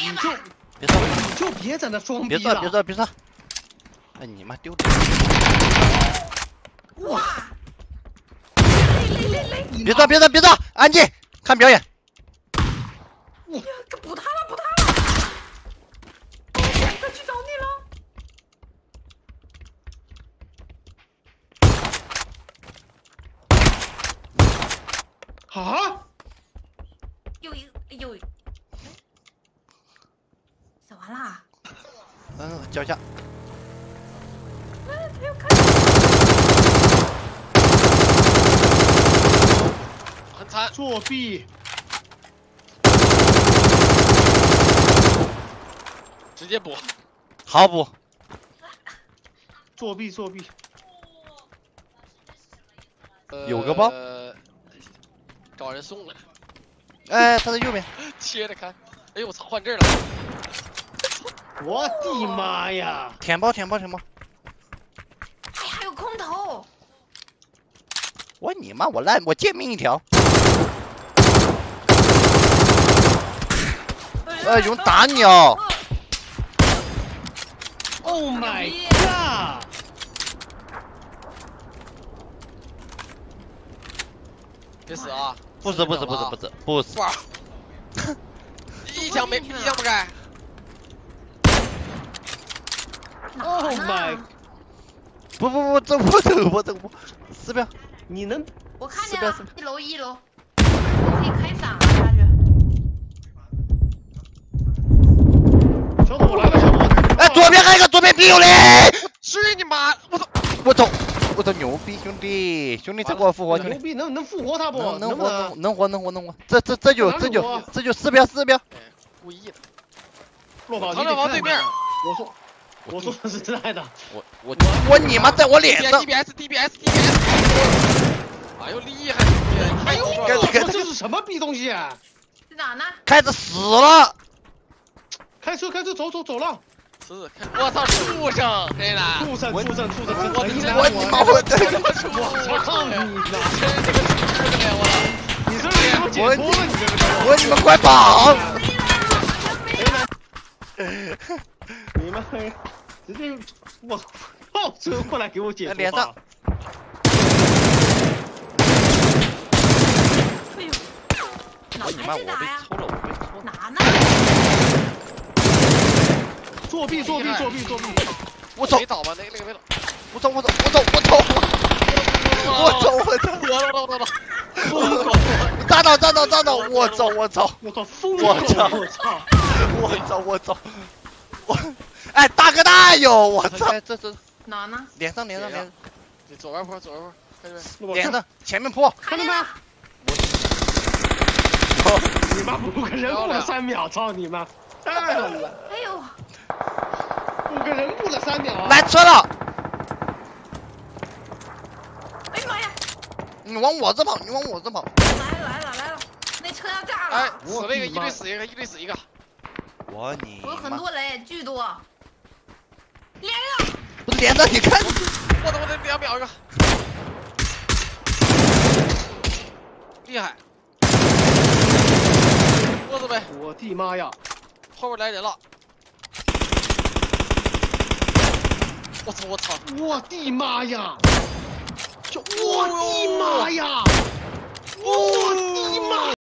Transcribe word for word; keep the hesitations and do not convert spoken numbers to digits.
你就别上， 你就别在那装逼别上， 了。 别上，别上！哎，你妈丢脸！ 哇！雷雷雷雷！ 别上，别上，别上！安静，看表演。 我补他了，补他了！我快去找你了。 啊！ 又一又一，死完啦！ 嗯，脚下。 哎，他又开。 很惨， 作弊！ 直接补， 好补。 作弊作弊！ 呃、 有个包。 找人送了， 哎，他在右边， 切着看。哎呦我操，换这儿了！ 我的妈呀！ 舔包舔包舔包！ 哎，还有空投！ 我你妈，我烂，我贱命一条！哎，有人打你哦 ！Oh my god！ 别死啊！ 不死不死不死不死不死！ 哇！一枪没一枪不开。 Oh my！ 不不不，这不这个不这个不，四标。 你能？ 我看见了，一楼一楼，我可以开伞了下去。 小左，我来了，小左。 哎，左边还有一个，左边必有雷！ 去你妈！我操！ 我走！我操，牛逼，兄弟，兄弟，再给我复活，兄弟！ 牛逼，能能复活他不？ 能能不活能活能活能活！这这这就这就这就四标四标。 故意的。 落宝， 唐六王对面。 我说，我说的是真爱的。 我我我你妈在我脸上 ！D B S D B S D B S。哎呦厉害！哎呦， 我这是什么逼东西啊？ 在哪呢？ 开始死了！ 开车开车走走走了。 我操，畜生！谁呢？ 畜生，畜生，畜生！ 我真我你妈我真他妈畜生！ 我操你妈！ 真这个畜生我！ 你这是给我解脱了，你这个！ 我你们快跑！ 你们直接我炮车过来给我解脱！ 脸上。 哎呦！ 我你妈！我被抽了，我被抽了！ 哪呢？ 作弊作弊作弊作弊！ 我走！ 没倒吧？那个那个没倒。 我走我走我走我走！我走我走！ 我走我走！ 疯狗！站倒站倒站倒！我走我走！ 我靠！疯狗！我操！我操！我走我走！我哎大哥大哟！我操！这这哪呢？ 脸上脸上脸上！ 你左边坡左边坡，看见没？脸上前面坡！ 看见没？ 我你妈五个人补了三秒，操你妈！太狠了！ 哎呦！ 五个人补了三秒啊！ 来车了！ 哎呀妈呀！ 你往我这跑，你往我这跑！ 来了来了来了！那车要炸了！ 哎，死了一个，一队死一个，一队死一个。 我你！ 我有很多雷，巨多。连着！ 不是连着，你看！ 我的我的两秒一个，厉害！桌子呗！ 我的妈呀！ 后边来人了！ 我操！我操！ 我的妈呀！就我的妈呀！我的妈！